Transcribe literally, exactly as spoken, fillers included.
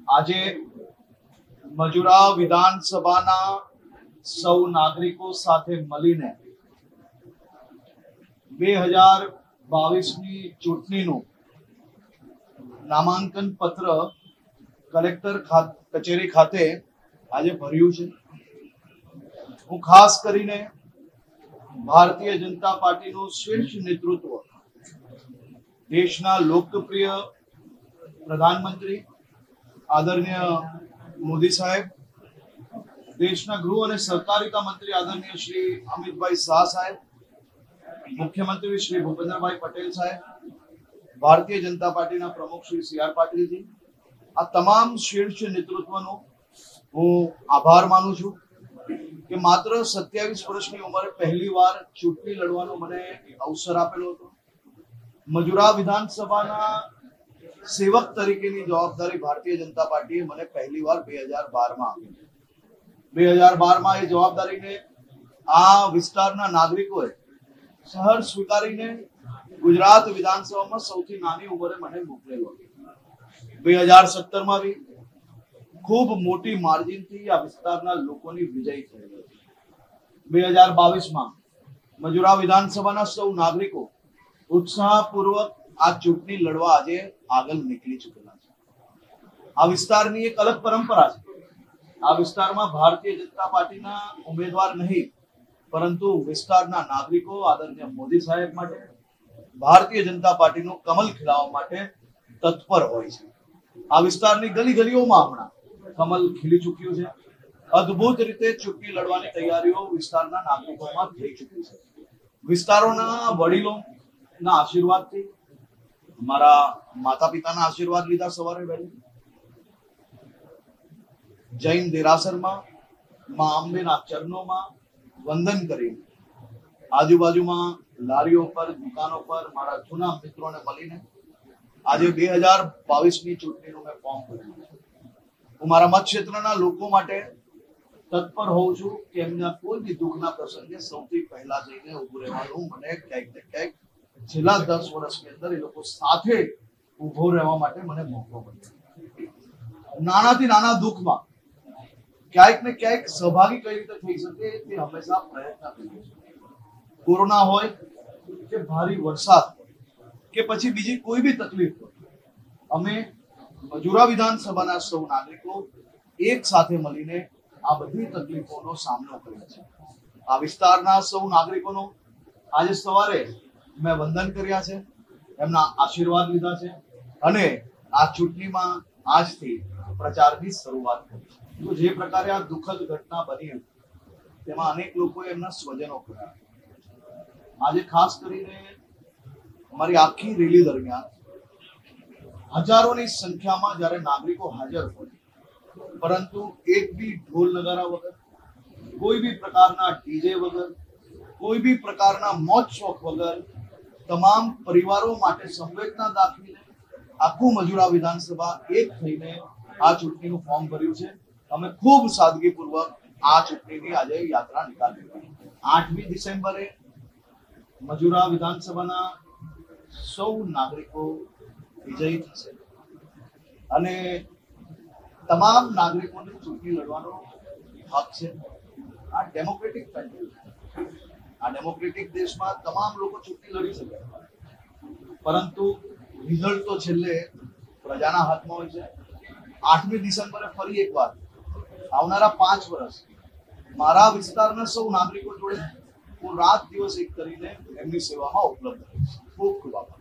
આજે મજુરા વિધાનસભાના સૌ નાગરિકો સાથે મળીને બે હજાર બાવીસની ચૂંટણીનું નામાંકન પત્ર કલેક્ટર કચેરી ખાતે આજે ભર્યું છે। હું ખાસ કરીને ભારતીય જનતા પાર્ટીનું શીર્ષ નેતૃત્વ, દેશના લોકપ્રિય પ્રધાનમંત્રી આદરણીય મોદી સાહેબ, દેશના ગૃહ અને સહકારિતા મંત્રી આદરણીય શ્રી અમિતભાઈ શાહ સાહેબ, મુખ્યમંત્રી શ્રી ભૂપેન્દ્રભાઈ પટેલ સાહેબ, ભારતીય જનતા પાર્ટીના પ્રમુખ શ્રી સી આર પાટીલજી, આ તમામ શીર્ષ નેતૃત્વનો હું આભાર માનું છું કે માત્ર સત્યાવીસ વર્ષની ઉંમરે પહેલી વાર ચૂંટણી લડવાનો મને અવસર આપેલો હતો। મજુરા વિધાનસભાના સેવક તરીકેની જવાબદારી ભારતીય જનતા પાર્ટીએ મને પહેલી વાર બે હજાર બાર માં આપી। બે હજાર બાર માં એ જવાબદારીને આ વિસ્તારના નાગરિકોએ સહર સ્વીકારીને ગુજરાત વિધાનસભામાં સૌથી નાની ઉંમરે મને મોકલેલો। બે હજાર સત્તર માં બી ખૂબ મોટી માર્જિનથી આ વિસ્તારના લોકોની વિજય થયેલો છે। બે હજાર બાવીસ માં મજુરા વિધાનસભાના સૌ નાગરિકો ઉત્સાહપૂર્વક આ ચૂંટણી લડવા આજે આગળ નીકળી ચૂકેલા છે। આ વિસ્તારની એક અલગ પરંપરા છે। આ વિસ્તારમાં ભારતીય જનતા પાર્ટીના ઉમેદવાર નહીં, પરંતુ વિસ્તારના નાગરિકો આદરણીય મોદી સાહેબ માટે, ભારતીય જનતા પાર્ટીનું કમલ ખીલાવવા માટે તત્પર હોય છે। આ વિસ્તારની ગલી ગલીઓમાં હમણાં કમલ ખીલી ચૂક્યું છે। અદ્ભુત રીતે ચૂંટણી લડવાની તૈયારીઓ વિસ્તારના નાગરિકોમાં થઈ ચૂકી છે। વિસ્તારોના વડીલોના આશીર્વાદથી, મારા માતા પિતાના આશીર્વાદ લીધા સવારે વહેલી, જૈન દેરાસરમાં માં અંબેના ચરણોમાં વંદન કરીને, આજુબાજુમાં લારીઓ પર, દુકાનો પર મારા જૂના મિત્રોને મળીને આજે બે હજાર બાવીસ ની ચૂંટણીનું મેં ફોર્મ ભર્યું છે। હું મારા મત ક્ષેત્રના લોકો માટે તત્પર હોઉં છું કે એમના કોઈ બી દુઃખના પ્રસંગે સૌથી પહેલા જઈને ઉભું રહેવાનું મને ક્યાંક ને ક્યાંક છેલ્લા દસ વર્ષની અંદર એ લોકો સાથે ઉભો રહેવા માટે મને મોકો મળ્યો। નાનાથી નાના દુઃખમાં ક્યાંક ને ક્યાંક સહભાગી કઈ રીતે થઈ શકે તે હંમેશા પ્રયત્ન કર્યો છે। કોરોના હોય કે ભારે વરસાદ કે પછી બીજી કોઈ બી તકલીફ હોય, અમે મજુરા વિધાનસભાના સૌ નાગરિકો એક સાથે મળીને આ બધી તકલીફોનો સામનો કર્યો છે। આ વિસ્તારના સૌ નાગરિકોનો આજે સવારે મેં વંદન કર્યા છે, એમના આશીર્વાદ લીધા છે અને આ ચૂંટણીમાં આજથી પ્રચારની શરૂઆત કરી છે। તો જે પ્રકારે આ દુઃખદ ઘટના બની તેમાં અનેક લોકોએ એમના સ્વજનો ખોયા। આજે ખાસ કરીને અમારી આખી રેલી દરમિયાન હજારોની સંખ્યામાં જ્યારે નાગરિકો હાજર હોય, પરંતુ એક બી ઢોલ નગારા વગર, કોઈ બી પ્રકારના ડીજે વગર, કોઈ બી પ્રકારના મોજ શોખ વગર તમામ પરિવારો માટે સંવેદના દાખવીને આખું મજુરા વિધાનસભા એક થઈને આ ચૂંટણીનું ફોર્મ ભર્યું છે। અમે ખૂબ સાદગીપૂર્વક આ ચૂંટણીની આજે યાત્રા નીકાળી। આઠમી ડિસેમ્બરે મજુરા વિધાનસભાના સૌ નાગરિકો વિજયી થશે અને તમામ નાગરિકોને ચૂંટણી લડવાનો હક છે। આ ડેમોક્રેટિક કન્ટ્રી છે। આ ડેમોક્રેટિક દેશમાં તમામ લોકો ચૂંટણી લડી શકે, પરંતુ રિઝલ્ટ તો છેલ્લે પ્રજાના હાથમાં હોય છે। આઠમી ડિસેમ્બરે ફરી એકવાર આવનારા પાંચ વર્ષ મારા વિસ્તારના સૌ નાગરિકો જોડે હું રાત દિવસ એક કરીને એમની સેવામાં ઉપલબ્ધ રહીશ। ખૂબ ખૂબ આભાર।